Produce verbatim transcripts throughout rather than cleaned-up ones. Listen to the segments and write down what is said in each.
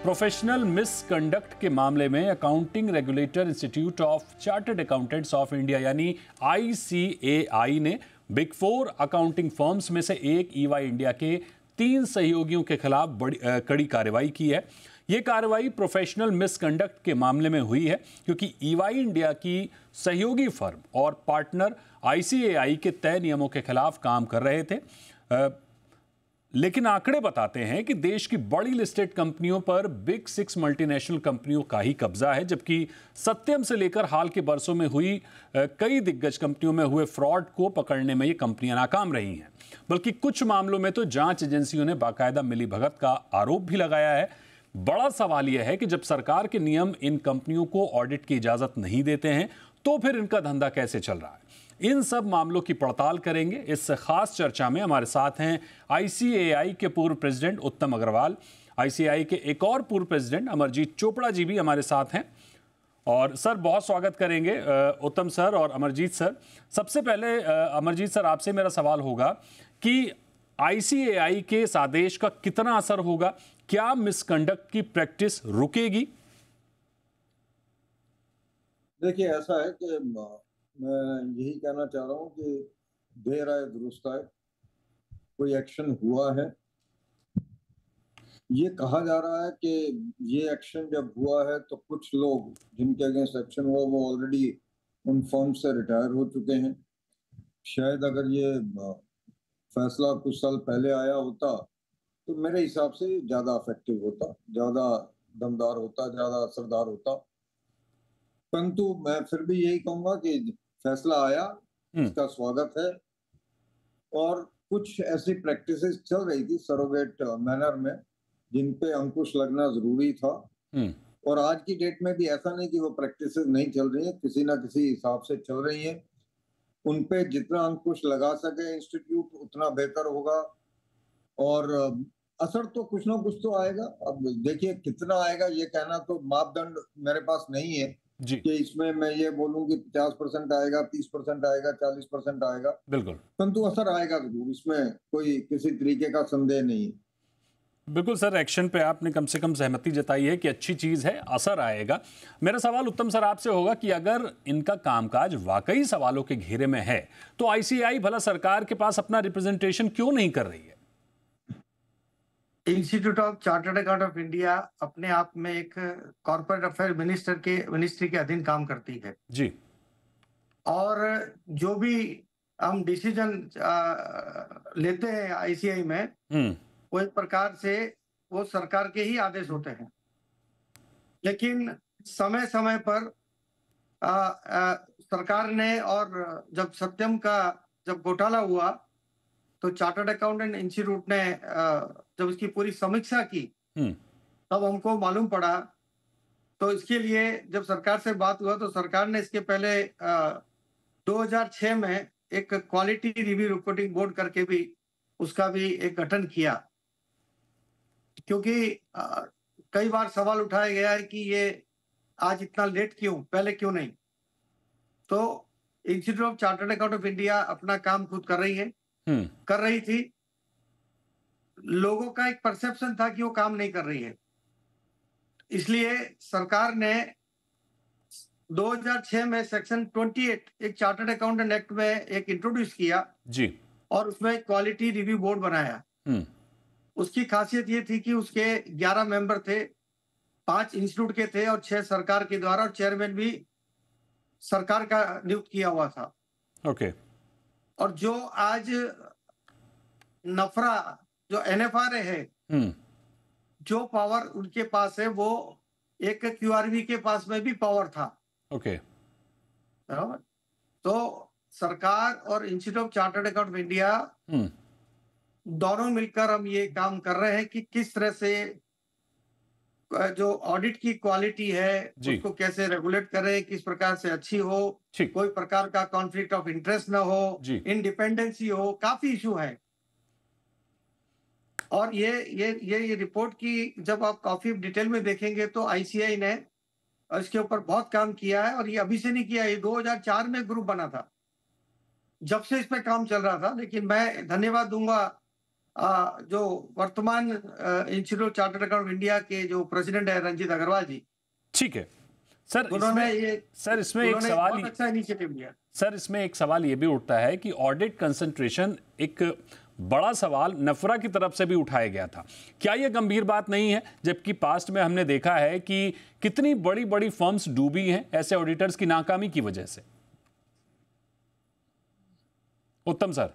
Professional misconduct के मामले में accounting regulator Institute of Chartered Accountants of India यानी आई सी ए आई ने बिग फोर अकाउंटिंग फर्म्स में से एक ई वाई इंडिया के तीन सहयोगियों के खिलाफ बड़ी कड़ी कार्रवाई की है। ये कार्रवाई प्रोफेशनल मिसकंडक्ट के मामले में हुई है क्योंकि ई वाई इंडिया की सहयोगी फर्म और पार्टनर आई सी ए आई के तय नियमों के खिलाफ काम कर रहे थे। आ, लेकिन आंकड़े बताते हैं कि देश की बड़ी लिस्टेड कंपनियों पर बिग सिक्स मल्टीनेशनल कंपनियों का ही कब्जा है, जबकि सत्यम से लेकर हाल के बरसों में हुई कई दिग्गज कंपनियों में हुए फ्रॉड को पकड़ने में ये कंपनियां नाकाम रही हैं। बल्कि कुछ मामलों में तो जांच एजेंसियों ने बाकायदा मिलीभगत का आरोप भी लगाया है। बड़ा सवाल यह है कि जब सरकार के नियम इन कंपनियों को ऑडिट की इजाजत नहीं देते हैं तो फिर इनका धंधा कैसे चल रहा है। इन सब मामलों की पड़ताल करेंगे। इस खास चर्चा में हमारे साथ हैं आई सी ए आई के पूर्व प्रेसिडेंट उत्तम अग्रवाल, आई सी ए आई के एक और पूर्व प्रेसिडेंट अमरजीत चोपड़ा जी भी हमारे साथ हैं। और सर बहुत स्वागत करेंगे उत्तम सर और अमरजीत सर। सबसे पहले अमरजीत सर आपसे मेरा सवाल होगा कि आई सी ए आई के इस आदेश का कितना असर होगा, क्या मिसकंडक्ट की प्रैक्टिस रुकेगी? देखिए ऐसा है कि मैं यही कहना चाह रहा हूँ कि देर आए दुरुस्त आए, कोई एक्शन हुआ है। ये कहा जा रहा है कि ये एक्शन जब हुआ है तो कुछ लोग जिनके अगेंस्ट एक्शन हुआ वो ऑलरेडी उन फर्म से रिटायर हो चुके हैं। शायद अगर ये फैसला कुछ साल पहले आया होता तो मेरे हिसाब से ज्यादा इफेक्टिव होता, ज्यादा दमदार होता, ज्यादा असरदार होता। परंतु मैं फिर भी यही कहूंगा कि फैसला आया, इसका स्वागत है। और कुछ ऐसी प्रैक्टिसेस चल रही थी सरोगेट मैनर में जिन पे अंकुश लगना जरूरी था। और आज की डेट में भी ऐसा नहीं कि वो प्रैक्टिसेस नहीं चल रही है, किसी ना किसी हिसाब से चल रही है। उन पे जितना अंकुश लगा सके इंस्टीट्यूट उतना बेहतर होगा। और असर तो कुछ ना कुछ तो आएगा। अब देखिए कितना आएगा ये कहना तो मापदंड मेरे पास नहीं है कि इसमें मैं ये बोलूं कि पचास परसेंट आएगा, तीस परसेंट आएगा, चालीस परसेंट आएगा। बिल्कुल, परंतु असर आएगा जरूर, इसमें कोई किसी तरीके का संदेह नहीं है। बिल्कुल सर, एक्शन पे आपने कम से कम सहमति जताई है कि अच्छी चीज है, असर आएगा। मेरा सवाल उत्तम सर आपसे होगा कि अगर इनका कामकाज वाकई सवालों के घेरे में है तो आई सी ए आई भला सरकार के पास अपना रिप्रेजेंटेशन क्यों नहीं कर रही है? Institute of Chartered account of India अपने आप में एक कॉर्पोरेट अफेयर मिनिस्टर के मिनिस्ट्री के अधीन काम करती है जी। और जो भी हम डिसीजन लेते हैं आई सी ए आई में वो एक प्रकार से वो सरकार के ही आदेश होते हैं। लेकिन समय समय पर आ, आ, सरकार ने, और जब सत्यम का जब घोटाला हुआ तो चार्टर्ड अकाउंटेंट इंस्टीट्यूट ने जब इसकी पूरी समीक्षा की तब हमको मालूम पड़ा। तो इसके लिए जब सरकार से बात हुआ तो सरकार ने इसके पहले दो हज़ार छह में एक क्वालिटी रिव्यू रिपोर्टिंग बोर्ड करके भी उसका भी एक गठन किया, क्योंकि आ, कई बार सवाल उठाया गया है कि ये आज इतना लेट क्यों, पहले क्यों नहीं। तो Institute of Chartered account of India अपना काम खुद कर रही है, कर रही थी। लोगों का एक परसेप्शन था कि वो काम नहीं कर रही है, इसलिए सरकार ने दो हज़ार छह में सेक्शन अट्ठाईस एक चार्टर्ड अकाउंटेंट एक्ट में एक इंट्रोड्यूस किया जी, और उसमें क्वालिटी रिव्यू बोर्ड बनाया। उसकी खासियत ये थी कि उसके ग्यारह मेंबर थे, पांच इंस्टीट्यूट के थे और छह सरकार के द्वारा, और चेयरमैन भी सरकार का नियुक्त किया हुआ था। ओके। और जो आज नफरा जो एन एफ आर ए है, जो पावर उनके पास है वो एक क्यू आर बी के पास में भी पावर था। ओके। तो सरकार और Institute of Chartered account of India दोनों मिलकर हम ये काम कर रहे हैं कि किस तरह से जो ऑडिट की क्वालिटी है उसको कैसे रेगुलेट करें, किस प्रकार से अच्छी हो, कोई प्रकार का कॉन्फ्लिक्ट ऑफ इंटरेस्ट ना हो, इंडिपेंडेंसी हो। काफी इशू है। और ये ये ये ये रिपोर्ट की जब आप काफी डिटेल में देखेंगे तो आई सी ए आई ने इसके ऊपर बहुत काम किया है। और ये अभी से नहीं किया, ये दो हज़ार चार में ग्रुप बना था, जब से इस पे काम चल रहा था। लेकिन मैं धन्यवाद दूंगा जो वर्तमान इंस्टीट्यूट चार्टर्ड अकाउंट इंडिया के जो प्रेसिडेंट है रंजीत अग्रवाल जी, ठीक है सर, उन्होंने इसमें ये सर इसमें एक सवाल बहुत अच्छा इनिशिएटिव लिया। सर इसमें एक सवाल ये भी उठता है कि ऑडिट कंसंट्रेशन एक बड़ा सवाल नफरा की तरफ से भी उठाया गया था। क्या यह गंभीर बात नहीं है, जबकि पास्ट में हमने देखा है कि कितनी बड़ी बड़ी फर्म्स डूबी हैं ऐसे ऑडिटर्स की नाकामी की वजह से? उत्तम सर,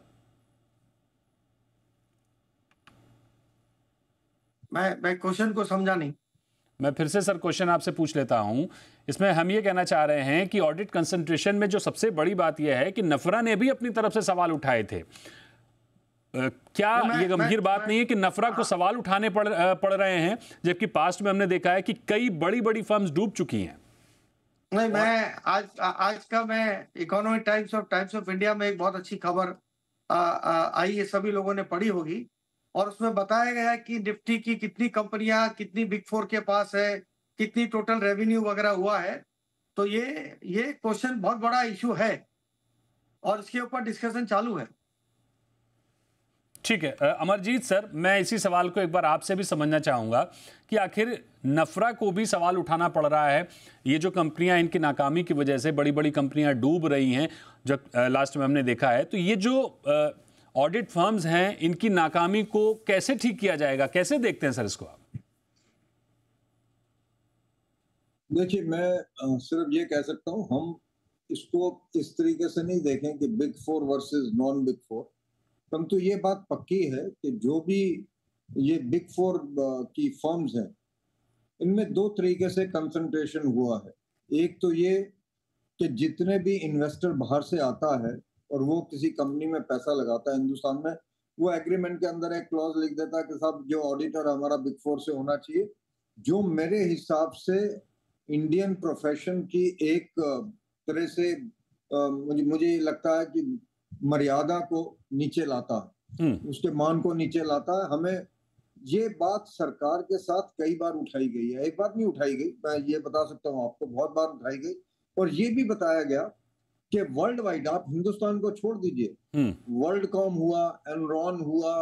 मैं मैं क्वेश्चन को समझा नहीं। मैं फिर से सर क्वेश्चन आपसे पूछ लेता हूं। इसमें हम ये कहना चाह रहे हैं कि ऑडिट कंसंट्रेशन में जो सबसे बड़ी बात यह है कि नफरा ने भी अपनी तरफ से सवाल उठाए थे। क्या ये गंभीर बात मैं, नहीं है कि नफरा को सवाल उठाने पड़ पड़ रहे हैं, जबकि पास्ट में हमने देखा है कि कई बड़ी बड़ी फर्म्स डूब चुकी हैं? नहीं, मैं आज आज का मैं Economic Times of Times of India में एक बहुत अच्छी खबर आई है, सभी लोगों ने पढ़ी होगी, और उसमें बताया गया है कि निफ्टी की कितनी कंपनियां कितनी बिग फोर के पास है, कितनी टोटल रेवेन्यू वगैरह हुआ है। तो ये ये क्वेश्चन बहुत बड़ा इशू है और इसके ऊपर डिस्कशन चालू है। ठीक है अमरजीत सर, मैं इसी सवाल को एक बार आपसे भी समझना चाहूंगा कि आखिर नफरा को भी सवाल उठाना पड़ रहा है। ये जो कंपनियां इनकी नाकामी की वजह से बड़ी बड़ी कंपनियां डूब रही हैं, जो लास्ट में हमने देखा है, तो ये जो ऑडिट फर्म्स हैं इनकी नाकामी को कैसे ठीक किया जाएगा? कैसे देखते हैं सर इसको आप? देखिए, मैं सिर्फ ये कह सकता हूं, हम इसको इस तरीके से नहीं देखें कि big four versus non big four, परंतु ये बात पक्की है कि जो भी ये बिग फोर की फर्म्स हैं इनमें दो तरीके से कंसंट्रेशन हुआ है। एक तो ये कि जितने भी इन्वेस्टर बाहर से आता है और वो किसी कंपनी में पैसा लगाता है हिंदुस्तान में, वो एग्रीमेंट के अंदर एक क्लॉज लिख देता है कि साहब जो ऑडिटर हमारा बिग फोर से होना चाहिए, जो मेरे हिसाब से इंडियन प्रोफेशन की एक तरह से मुझे मुझे लगता है कि मर्यादा को नीचे लाता है, उसके मान को नीचे लाता है। हमें ये बात सरकार के साथ कई बार उठाई गई है, एक बार नहीं उठाई गई, मैं ये बता सकता हूँ आपको, बहुत बार उठाई गई, और ये भी बताया गया कि वर्ल्ड वाइड, आप हिंदुस्तान को छोड़ दीजिए, वर्ल्ड कॉम हुआ, एनरॉन हुआ,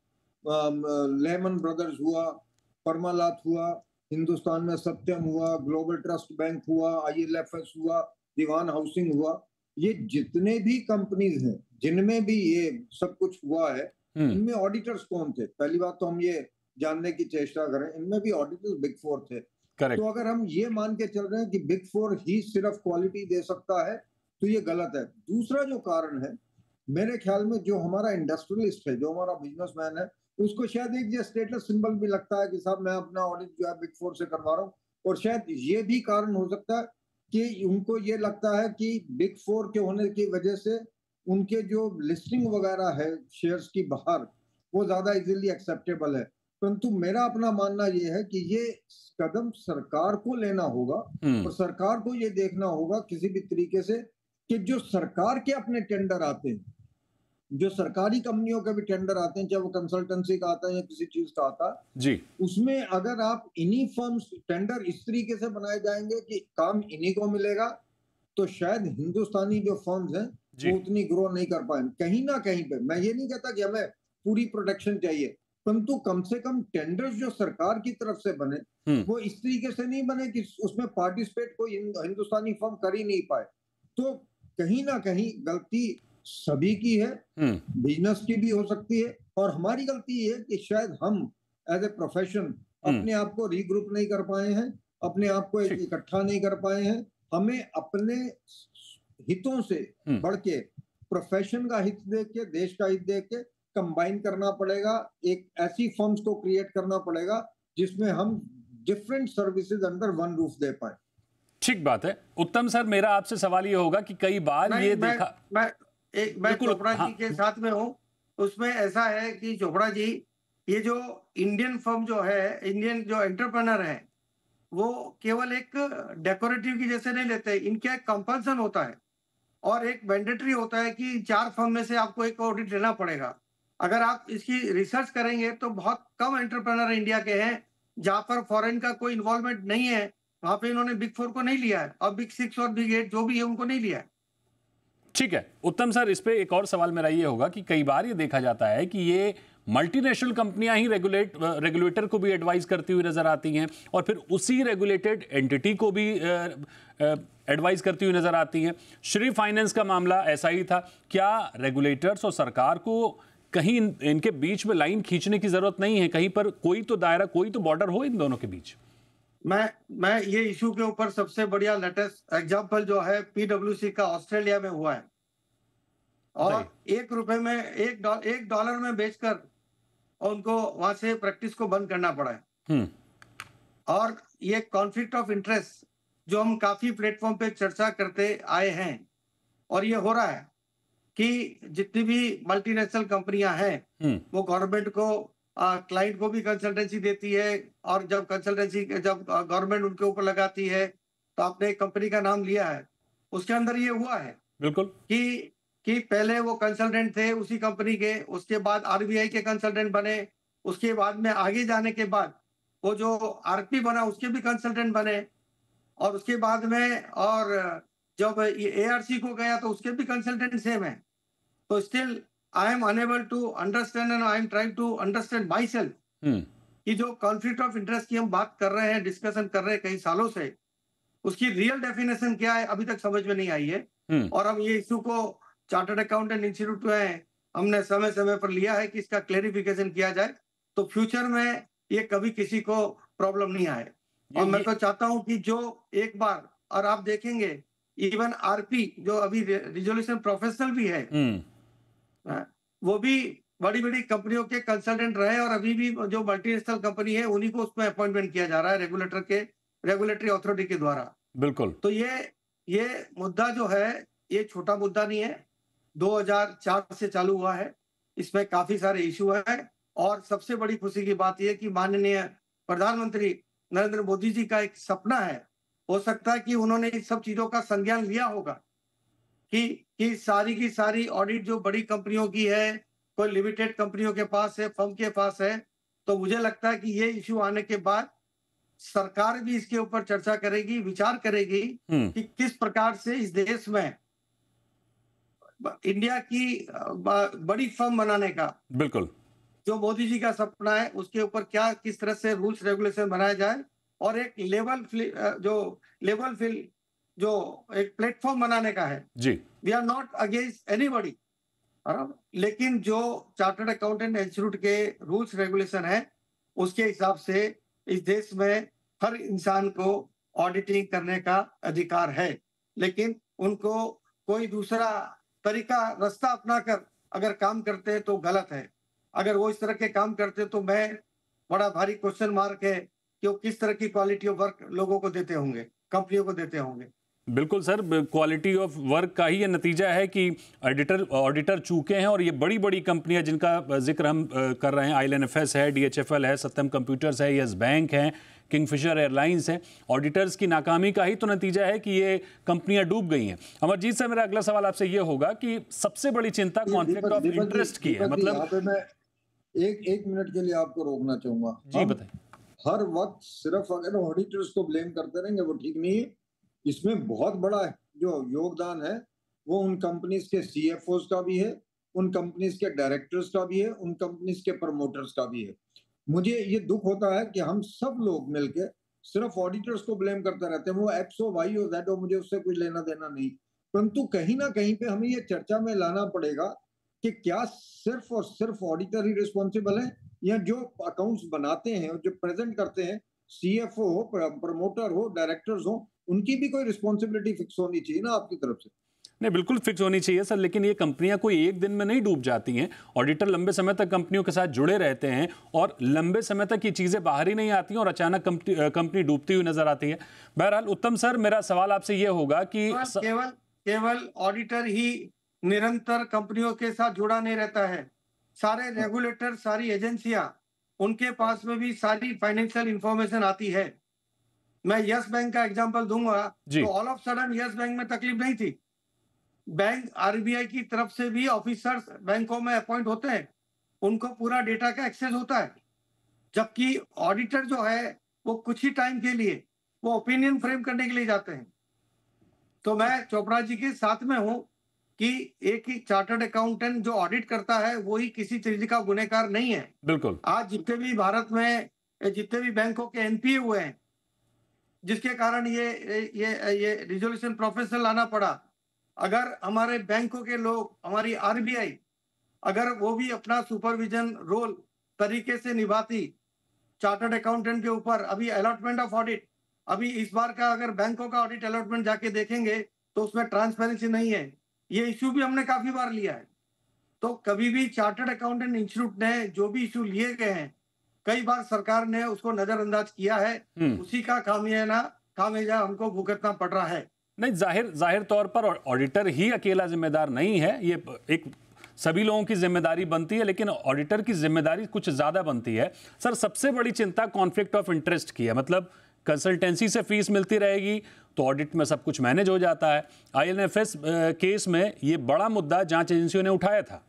लेमन ब्रदर्स हुआ, परमालात हुआ, हिंदुस्तान में सत्यम हुआ, ग्लोबल ट्रस्ट बैंक हुआ, आई एल एफ एस हुआ, दीवान हाउसिंग हुआ, ये जितने भी कंपनीज हैं जिनमें भी ये सब कुछ हुआ है, इनमें ऑडिटर्स कौन थे? पहली बात तो हम ये जानने की चेष्टा करें, इनमें भी ऑडिटर्स बिग फोर थे। Correct. तो अगर हम ये मान के चल रहे हैं कि बिग फोर ही सिर्फ क्वालिटी दे सकता है तो ये गलत है। दूसरा जो कारण है, मेरे ख्याल में जो हमारा इंडस्ट्रियलिस्ट है, जो हमारा बिजनेसमैन है, उसको शायद एक जो स्टेटस सिंबल भी लगता है कि साहब मैं अपना ऑडिट जो है बिग फोर से करवा रहा हूँ, और शायद ये भी कारण हो सकता है कि उनको ये लगता है कि बिग फोर के होने की वजह से उनके जो लिस्टिंग वगैरह है शेयर्स की बाहर, वो ज्यादा इजीली एक्सेप्टेबल है। परंतु मेरा अपना मानना ये है कि ये कदम सरकार को लेना होगा, और सरकार को ये देखना होगा किसी भी तरीके से कि जो सरकार के अपने टेंडर आते हैं, जो सरकारी कंपनियों के भी टेंडर आते हैं, चाहे वो कंसल्टेंसी का आता है या किसी चीज का आता है जी, उसमें अगर आप इन्हीं फर्म्स टेंडर इस तरीके से बनाए जाएंगे कि काम इन्हीं को मिलेगा, तो शायद हिंदुस्तानी जो फर्म्स हैं वो उतनी ग्रो नहीं कर पाए। कहीं ना कहीं पे मैं ये नहीं कहता कि हमें पूरी प्रोटेक्शन चाहिए, परंतु कम से कम टेंडर्स जो सरकार की तरफ से बने वो इस तरीके से नहीं बने कि उसमें पार्टिसिपेट कोई हिंदुस्तानी फर्म कर ही नहीं पाए। तो कहीं ना कहीं गलती सभी की है, बिजनेस की भी हो सकती है, और हमारी गलती है कि शायद हम एज ए प्रोफेशन अपने आप को रीग्रुप नहीं कर पाए हैं, अपने आप को इकट्ठा नहीं कर पाए हैं। हमें अपने हितों से बढ़ के प्रोफेशन का हित देख के, देश का हित देख के कंबाइन करना पड़ेगा, एक ऐसी फर्म्स को क्रिएट करना पड़ेगा जिसमें हम different services under one roof दे पाए। ठीक बात है। उत्तम सर, मेरा आपसे सवाल ये होगा कि कई बार ये मैं, देखा मैं एक मैं चोपड़ा हाँ, जी के साथ में हूँ। उसमें ऐसा है कि चोपड़ा जी, ये जो इंडियन फर्म जो है, इंडियन जो एंटरप्रेन्योर है, वो केवल एक डेकोरेटिव की जैसे नहीं लेते, इनका एक कंपल्सन होता है और एक मैंडेटरी होता है कि चार फर्म में से आपको एक ऑडिट लेना पड़ेगा। अगर आप इसकी रिसर्च करेंगे तो बहुत कम एंटरप्रेन्योर इंडिया के हैं जहां पर फॉरेन का कोई इन्वॉल्वमेंट नहीं है, वहां पे इन्होंने बिग फोर को नहीं लिया है, और बिग सिक्स और बिग एट जो भी है उनको नहीं लिया है। ठीक है उत्तम सर, इस पे एक और सवाल मेरा ये होगा कि कई बार ये देखा जाता है कि ये मल्टीनेशनल कंपनियां ही रेगुलेट रेगुलेटर को भी एडवाइस करती हुई नजर आती हैं और फिर उसी रेगुलेटेड एंटिटी को भी एडवाइस करती हुई नजर आती हैं। श्री फाइनेंस का मामला ऐसा ही था। क्या रेगुलेटर्स और सरकार को कहीं इन, इनके बीच में लाइन खींचने की जरूरत नहीं है? कहीं पर कोई तो दायरा, कोई तो बॉर्डर हो इन दोनों के बीच। मैं मैं ये इशू के ऊपर सबसे बढ़िया लेटेस्ट एग्जांपल जो है पीडब्ल्यूसी का ऑस्ट्रेलिया में हुआ है और एक रुपए में एक डॉ, एक डॉलर में बेचकर उनको वहां से प्रैक्टिस को बंद करना पड़ा है। और ये कॉन्फ्लिक्ट ऑफ इंटरेस्ट जो हम काफी प्लेटफॉर्म पे चर्चा करते आए हैं और ये हो रहा है कि जितनी भी मल्टीनेशनल कंपनियां हैं वो गवर्नमेंट को क्लाइंट को भी कंसल्टेंसी देती है और जब कंसल्टेंसी जब गवर्नमेंट उनके ऊपर लगाती है तो आपने एक कंपनी का नाम लिया है, उसके अंदर ये हुआ है बिल्कुल कि कि पहले वो कंसल्टेंट थे उसी कंपनी के, उसके बाद आरबीआई के कंसल्टेंट बने, उसके बाद में आगे जाने के बाद वो जो आरपी बना उसके भी कंसल्टेंट बने और उसके बाद में और जब एआरसी को गया तो उसके भी कंसल्टेंट सेम है। तो still I am unable to understand and I am trying to understand myself कि जो कॉन्फ्लिक्ट ऑफ इंटरेस्ट की हम बात कर रहे हैं, डिस्कशन कर रहे हैं कई सालों से, उसकी रियल डेफिनेशन क्या है अभी तक समझ में नहीं आई है। और हम ये इशू को चार्टर्ड अकाउंटेंट इंस्टीट्यूट में हमने समय समय पर लिया है कि इसका क्लेरिफिकेशन किया जाए तो फ्यूचर में ये कभी किसी को प्रॉब्लम नहीं आए। और मैं तो चाहता हूं कि जो एक बार, और आप देखेंगे इवन आरपी जो अभी रिजोल्यूशन प्रोफेशनल भी है वो भी बड़ी बड़ी कंपनियों के कंसल्टेंट रहे और अभी भी जो मल्टीनेशनल कंपनी है उन्हीं को उसमें अपॉइंटमेंट किया जा रहा है रेगुलेटर के रेगुलेटरी अथॉरिटी के द्वारा। बिल्कुल। तो ये ये मुद्दा जो है ये छोटा मुद्दा नहीं है, दो हज़ार चार से चालू हुआ है, इसमें काफी सारे इशू है और सबसे बड़ी खुशी की बात यह कि माननीय प्रधानमंत्री नरेंद्र मोदी जी का एक सपना है, हो सकता है कि उन्होंने इन सब चीजों का संज्ञान लिया होगा कि कि सारी की सारी ऑडिट जो बड़ी कंपनियों की है, कोई लिमिटेड कंपनियों के पास है, फर्म के पास है, तो मुझे लगता है कि ये इशू आने के बाद सरकार भी इसके ऊपर चर्चा करेगी, विचार करेगी कि किस प्रकार से इस देश में इंडिया की बड़ी फर्म बनाने का बिल्कुल जो मोदी जी का सपना है उसके ऊपर क्या किस तरह से रूल्स रेगुलेशन बनाया जाए और एक लेवल जो लेवल फील्ड जो एक प्लेटफॉर्म बनाने का है जी। We are not against anybody, लेकिन जो चार्टर्ड अकाउंटेंट इंस्टीट्यूट के रूल्स रेगुलेशन है उसके हिसाब से इस देश में हर इंसान को ऑडिटिंग करने का अधिकार है, लेकिन उनको कोई दूसरा तरीका रास्ता अपनाकर अगर काम करते हैं तो गलत है। अगर वो इस तरह के काम करते तो मैं बड़ा भारी क्वेश्चन मार्क है कि वो किस तरह की क्वालिटी ऑफ वर्क लोगों को देते होंगे, कंपनियों को देते होंगे। बिल्कुल सर, क्वालिटी ऑफ वर्क का ही ये नतीजा है कि ऑडिटर ऑडिटर चूके हैं और ये बड़ी बड़ी कंपनियां जिनका जिक्र हम कर रहे हैं, आईएलएनएफएस है, डीएचएफएल है, सत्यम कंप्यूटर्स है, यस बैंक है, किंगफिशर एयरलाइंस है, ऑडिटर्स की नाकामी का ही तो नतीजा है कि ये कंपनियां डूब गई हैं। अमरजीत सर, मेरा अगला सवाल आपसे ये होगा कि सबसे बड़ी चिंता कॉन्फ्लिक्ट ऑफ इंटरेस्ट की है। मतलब मैं एक एक मिनट के लिए आपको रोकना चाहूंगा। जी बताइए। हर वक्त सिर्फ अगर ऑडिटर्स को ब्लेम करते रहेंगे वो ठीक नहीं है। इसमें बहुत बड़ा जो योगदान है वो उन कंपनीज के सीएफओस का भी है, उन कंपनीज के डायरेक्टर्स का भी है, उन कंपनीज के प्रमोटर्स का भी है। मुझे ये दुख होता है कि हम सब लोग मिलके सिर्फ ऑडिटर्स को ब्लेम करते रहते हैं। वो एक्स हो, वाई हो, जेड हो, मुझे उससे कुछ लेना देना नहीं, परंतु कहीं ना कहीं पे हमें ये चर्चा में लाना पड़ेगा कि क्या सिर्फ और सिर्फ ऑडिटर ही रिस्पॉन्सिबल है या जो अकाउंट्स बनाते हैं और जो प्रेजेंट करते हैं, सीएफओ हो, प्रमोटर हो, डायरेक्टर्स हो, उनकी भी कोई रिस्पॉन्सिबिलिटी फिक्स होनी चाहिए ना आपकी तरफ से। नहीं, बिल्कुल फिक्स होनी चाहिए सर, लेकिन ये कंपनियां कोई एक दिन में नहीं डूब जाती हैं। ऑडिटर लंबे समय तक कंपनियों के साथ जुड़े रहते हैं और लंबे समय तक ये चीजें बाहर ही नहीं आती हैं और अचानक कंपनी कंपनी डूबती हुई नजर आती है। बहरहाल उत्तम सर, मेरा सवाल आपसे ये होगा कि स... केवल केवल ऑडिटर ही निरंतर कंपनियों के साथ जुड़ा नहीं रहता है, सारे रेगुलेटर, सारी एजेंसियां, उनके पास में भी सारी फाइनेंशियल इंफॉर्मेशन आती है। मैं यस बैंक का एग्जांपल दूंगा तो all of sudden Yes Bank में तकलीफ नहीं थी। बैंक आरबीआई की तरफ से भी ऑफिसर्स बैंकों में अपॉइंट होते हैं, उनको पूरा डेटा का एक्सेस होता है, जबकि ऑडिटर जो है वो कुछ ही टाइम के लिए वो ओपिनियन फ्रेम करने के लिए जाते हैं। तो मैं चोपड़ा जी के साथ में हूं कि एक ही चार्टर्ड अकाउंटेंट जो ऑडिट करता है वो ही किसी चीज का गुनहगार नहीं है। बिल्कुल। आज जितने भी भारत में जितने भी बैंकों के एनपीए हुए हैं, जिसके कारण ये ये ये रिजोल्यूशन प्रोफेशनल लाना पड़ा, अगर हमारे बैंकों के लोग, हमारी आरबीआई अगर वो भी अपना सुपरविजन रोल तरीके से निभाती चार्टर्ड अकाउंटेंट के ऊपर, अभी अलॉटमेंट ऑफ ऑडिट, अभी इस बार का अगर बैंकों का ऑडिट अलॉटमेंट जाके देखेंगे तो उसमें ट्रांसपेरेंसी नहीं है। ये इश्यू भी हमने काफी बार लिया है। तो कभी भी चार्टर्ड अकाउंटेंट इंस्टीट्यूट ने जो भी इश्यू लिए गए हैं, कई बार सरकार ने उसको नजरअंदाज किया है, उसी का खामियाना खामियाजा हमको भुगतना पड़ रहा है। नहीं, जाहिर जाहिर तौर पर ऑडिटर ही अकेला जिम्मेदार नहीं है, ये एक सभी लोगों की जिम्मेदारी बनती है, लेकिन ऑडिटर की जिम्मेदारी कुछ ज्यादा बनती है। सर, सबसे बड़ी चिंता कॉन्फ्लिक्ट ऑफ इंटरेस्ट की है, मतलब कंसल्टेंसी से फीस मिलती रहेगी तो ऑडिट में सब कुछ मैनेज हो जाता है। आईएलएफएस केस में ये बड़ा मुद्दा जांच एजेंसियों ने उठाया था।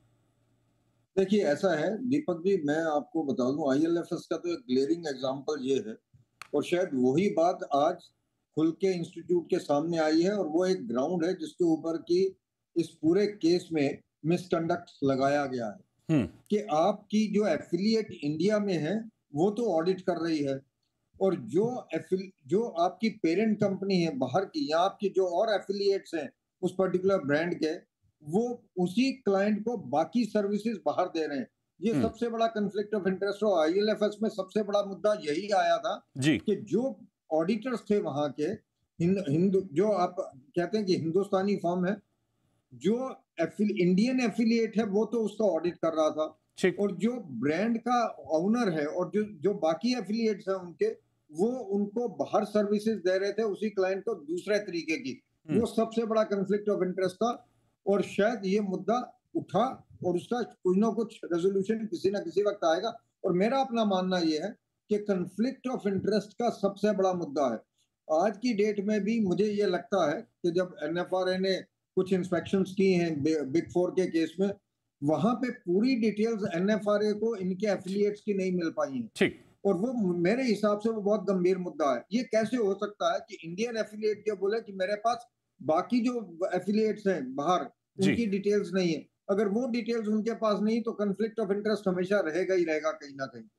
देखिए, ऐसा है दीपक जी, मैं आपको बता दूं, आईएलएफएस का तो एक ग्लेरिंग एग्जांपल ये है, और शायद वही बात आज खुल के इंस्टीट्यूट के सामने आई है, और वो एक ग्राउंड है जिसके ऊपर की इस पूरे केस में मिसकंडक्ट लगाया गया है कि आपकी जो एफिलिएट इंडिया में है वो तो ऑडिट कर रही है, और जो जो आपकी पेरेंट कंपनी है बाहर की, या आपकी जो और एफिलिएट्स हैं उस पर्टिकुलर ब्रांड के, वो उसी क्लाइंट को बाकी सर्विसेज बाहर दे रहे हैं। ये सबसे बड़ा कॉन्फ्लिक्ट ऑफ इंटरेस्ट हो। आईएलएफएस में सबसे बड़ा मुद्दा यही आया था जी। कि जो ऑडिटर्स थे वहां के, हिंदू हिंदू जो आप कहते हैं कि हिंदुस्तानी फर्म है, जो इंडियन एफिलिएट है वो तो उसका ऑडिट कर रहा था, और जो ब्रांड का ओनर है और जो जो बाकी एफिलिएट्स हैं उनके, वो उनको बाहर सर्विसेज दे रहे थे उसी क्लाइंट को दूसरे तरीके की। वो सबसे बड़ा कॉन्फ्लिक्ट ऑफ इंटरेस्ट था, और शायद ये मुद्दा उठा और उसका कुछ ना कुछ रेजोल्यूशन किसी ना किसी वक्त आएगा। और मेरा अपना मानना यह है कि कॉन्फ्लिक्ट ऑफ इंटरेस्ट का सबसे बड़ा मुद्दा है आज की डेट में भी। मुझे ये लगता है कि जब एनएफआरए ने कुछ इंस्पेक्शंस की हैं बिग फोर के केस में, वहां पे पूरी डिटेल्स एनएफआरए को इनके एफिलिएट्स की नहीं मिल पाई हैं, ठीक। और वो मेरे हिसाब से वो बहुत गंभीर मुद्दा है। ये कैसे हो सकता है कि इंडियन एफिलिएट जो बोले कि मेरे पास बाकी जो एफिलिएट्स हैं बाहर उनकी डिटेल्स नहीं है, अगर वो डिटेल्स उनके पास नहीं तो कॉन्फ्लिक्ट ऑफ इंटरेस्ट हमेशा रहेगा ही रहेगा कहीं ना कहीं।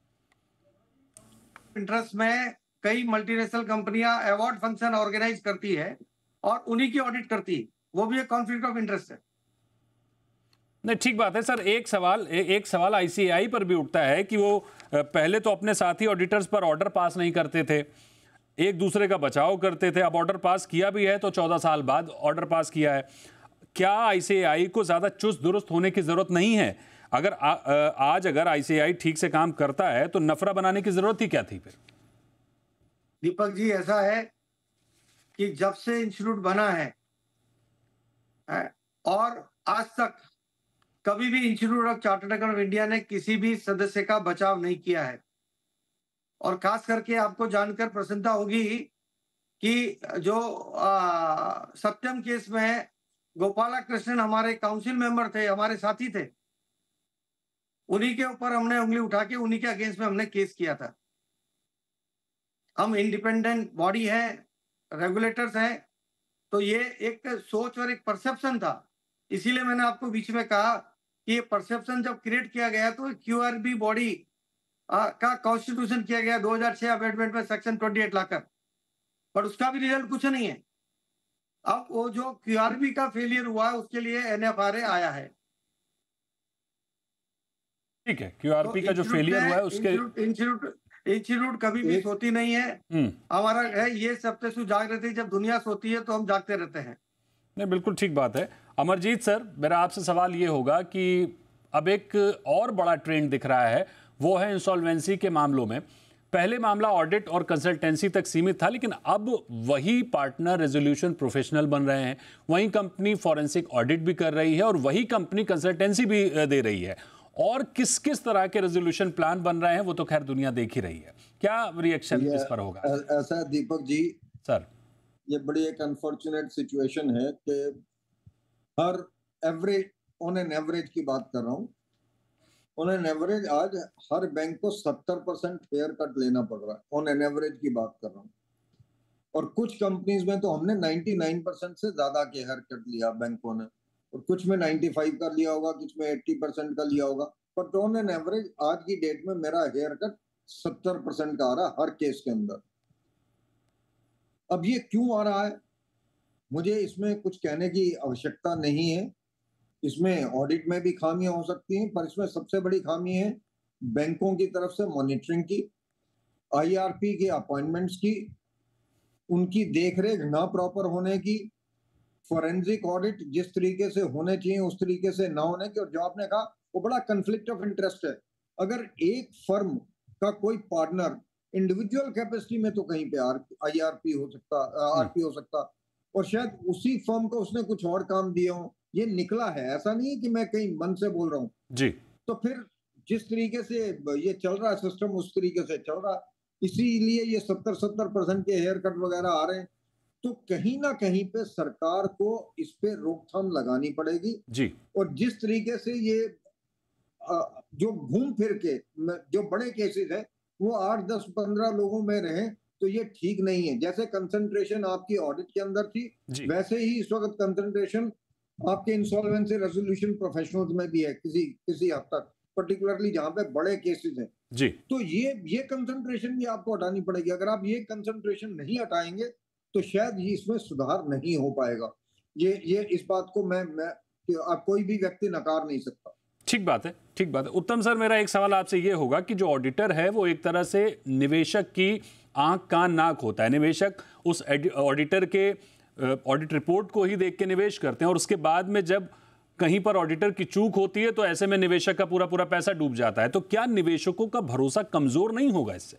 इंटरेस्ट में कई मल्टीनेशनल कंपनियां अवार्ड फंक्शन ऑर्गेनाइज करती है और उन्हीं की ऑडिट करती है, वो भी एक कॉन्फ्लिक्ट ऑफ इंटरेस्ट है। नहीं, ठीक बात है सर। एक सवाल ए, एक सवाल आईसीएआई पर भी उठता है कि वो पहले तो अपने साथी ऑडिटर्स पर ऑर्डर पास नहीं करते थे, एक दूसरे का बचाव करते थे। अब ऑर्डर पास किया भी है तो चौदह साल बाद ऑर्डर पास किया है। क्या आईसीएआई को ज्यादा चुस्त दुरुस्त होने की जरूरत नहीं है? अगर आ, आज अगर आईसीएआई ठीक से काम करता है तो नफरा बनाने की जरूरत ही क्या थी फिर? दीपक जी, ऐसा है कि जब से इंस्टीट्यूट बना है और आज तक कभी भी Institute of Chartered accountant of India ने किसी भी सदस्य का बचाव नहीं किया है। और खास करके आपको जानकर प्रसन्नता होगी कि जो आ, सत्यम केस में गोपाला कृष्णन हमारे काउंसिल मेंबर थे, हमारे साथी थे, उन्हीं के ऊपर हमने उंगली उठा के उन्हीं के अगेंस्ट में हमने केस किया था। हम इंडिपेंडेंट बॉडी है, रेगुलेटर्स हैं, तो ये एक सोच और एक परसेप्शन था। इसीलिए मैंने आपको बीच में कहा कि ये परसेप्शन जब क्रिएट किया गया तो क्यूआरबी बॉडी का कॉन्स्टिट्यूशन किया गया दो हज़ार छह अमेंडमेंट में सेक्शन अट्ठाईस लाकर, पर उसका भी रिजल्ट कुछ नहीं है। अब वो जो क्यूआरबी का फेलियर हुआ है उसके लिए एनएफआरए आया है। ठीक है, क्यूआरपी तो का जो फेलियर हुआ है उसके इंस्टीट्यूट इंस्टीट्यूट कभी भी सोती नहीं है। हमारा है ये सबसे सुजागृति, जब दुनिया सोती है तो हम जागते रहते हैं। नहीं, बिल्कुल ठीक बात है। अमरजीत सर, मेरा आपसे सवाल ये होगा कि अब एक और बड़ा ट्रेंड दिख रहा है, वो है इंसॉल्वेंसी के मामलों में। पहले मामला ऑडिट और कंसल्टेंसी तक सीमित था, लेकिन अब वही पार्टनर रेजोल्यूशन प्रोफेशनल बन रहे हैं, वही कंपनी फॉरेंसिक ऑडिट भी कर रही है और वही कंपनी कंसल्टेंसी भी दे रही है। और किस किस तरह के रेजोल्यूशन प्लान बन रहे हैं वो तो खैर दुनिया देख ही रही है। क्या रिएक्शन इस पर होगा? ऐसा दीपक जी सर, ये बड़ी एक अनफॉर्चुनेट सिचुएशन है कि हर एवरेज ऑन एन एवरेज की बात कर रहा हूँ, ऑन एन एवरेज आज हर बैंक को सत्तर परसेंट फेयर कट लेना पड़ रहा है। ऑन एन एवरेज की बात कर रहा हूँ, और कुछ कंपनीज में तो हमने निन्यानवे परसेंट से ज्यादा के हेयर कट लिया बैंकों ने, और कुछ में पचानवे का लिया होगा, कुछ में अस्सी परसेंट का लिया होगा, बट ऑन एन एवरेज आज की डेट में मेरा हेयर कट सत्तर परसेंट का आ रहा है हर केस के अंदर। अब ये क्यों आ रहा है, मुझे इसमें कुछ कहने की आवश्यकता नहीं है। इसमें ऑडिट में भी खामियां हो सकती हैं, पर इसमें सबसे बड़ी खामी है बैंकों की तरफ से मॉनिटरिंग की, आईआरपी के अपॉइंटमेंट्स की, उनकी देखरेख ना प्रॉपर होने की, फॉरेंसिक ऑडिट जिस तरीके से होने चाहिए उस तरीके से ना होने की। और जो आपने कहा वो बड़ा कंफ्लिक्ट ऑफ इंटरेस्ट है। अगर एक फर्म का कोई पार्टनर इंडिविजुअल कैपेसिटी में तो कहीं पे आईआरपी हो सकता, आरपी हो सकता, और शायद उसी फर्म को उसने कुछ और काम दिए हो, ये निकला है, ऐसा नहीं है कि मैं कहीं मन से बोल रहा हूँ जी। तो फिर जिस तरीके से ये चल रहा है सिस्टम उस तरीके से चल रहा है, इसीलिए ये सत्तर सत्तर परसेंट के हेयर कट वगैरह आ रहे हैं। तो कहीं ना कहीं पे सरकार को इस पे रोकथाम लगानी पड़ेगी जी। और जिस तरीके से ये जो घूम फिर के जो बड़े केसेस है वो आठ दस पंद्रह लोगों में रहे तो ये ठीक नहीं है। जैसे कंसंट्रेशन आपकी ऑडिट के अंदर थी, वैसे ही इस वक्त कंसंट्रेशन आपके इंसॉल्वेंसी रेजोल्यूशन प्रोफेशनल्स में भी है किसी किसी हद तक, पर्टिकुलरली जहां पे बड़े केसेस हैं जी। तो ये ये कंसंट्रेशन भी आपको हटानी पड़ेगी। अगर आप ये कंसंट्रेशन नहीं हटाएंगे तो शायद ये इसमें सुधार नहीं हो पाएगा। ये ये इस बात को मैं मैं आप कोई भी व्यक्ति नकार नहीं सकता। ठीक बात है, ठीक बात है। उत्तम सर, मेरा एक सवाल आपसे ये होगा कि जो ऑडिटर है वो एक तरह से निवेशक की आंख कान नाक होता है। निवेशक उस ऑडिटर के ऑडिट रिपोर्ट को ही देख के निवेश करते हैं और उसके बाद में जब कहीं पर ऑडिटर की चूक होती है तो ऐसे में निवेशक का पूरा पूरा पैसा डूब जाता है। तो क्या निवेशकों का भरोसा कमजोर नहीं होगा इससे?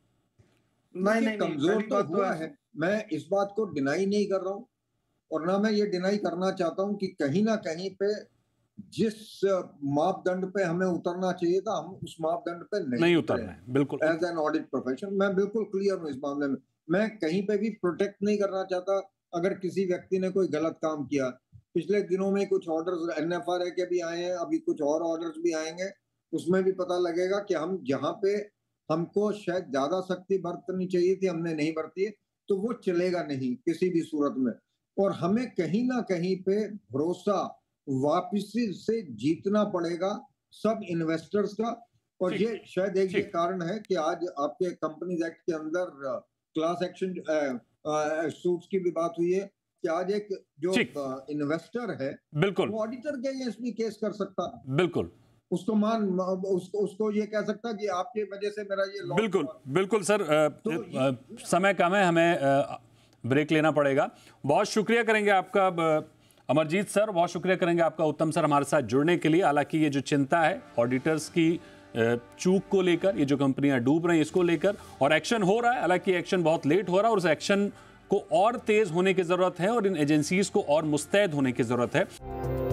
नहीं नहीं, कमजोर तो हुआ है, मैं इस बात को डिनाई नहीं कर रहा हूं और ना मैं ये डिनाई करना चाहता हूं कि कहीं ना कहीं पे जिस मापदंड पे हमें उतरना चाहिए था हम उस मापदंड पे नहीं, नहीं उतरना है। बिल्कुल, एज एन ऑडिट प्रोफेशन मैं बिल्कुल क्लियर हूं इस मामले में। मैं कहीं पे भी प्रोटेक्ट नहीं करना चाहता अगर किसी व्यक्ति ने कोई गलत काम किया। पिछले दिनों में कुछ ऑर्डर्स एनएफआरए के भी आए हैं, अभी कुछ और ऑर्डर्स भी आएंगे, उसमें भी पता लगेगा कि हम जहां पे हमको शायद ज्यादा सख्ती बरतनी चाहिए थी हमने नहीं बरती है, तो वो चलेगा नहीं किसी भी सूरत में। और हमें कहीं ना कहीं पे भरोसा वापसी से जीतना पड़ेगा सब इन्वेस्टर्स का। और ये शायद एक ये कारण है कि आज आपके कंपनीज एक्ट के अंदर क्लास एक्शन सूट्स की भी बात हुई है कि आज एक जो इन्वेस्टर है बिल्कुल वो ऑडिटर के अगेंस्ट भी केस कर सकता, बिल्कुल उसको मान उसको उसको ये कह सकता कि आपकी वजह से मेरा ये बिल्कुल बिल्कुल सर तो आ, समय कम है, हमें आ, ब्रेक लेना पड़ेगा। बहुत शुक्रिया करेंगे आपका अमरजीत सर, बहुत शुक्रिया करेंगे आपका उत्तम सर हमारे साथ जुड़ने के लिए। हालांकि ये जो चिंता है ऑडिटर्स की चूक को लेकर, ये जो कंपनियां डूब रही हैं इसको लेकर, और एक्शन हो रहा है, हालांकि एक्शन बहुत लेट हो रहा है और उस एक्शन को और तेज होने की जरूरत है और इन एजेंसीज को और मुस्तैद होने की जरूरत है।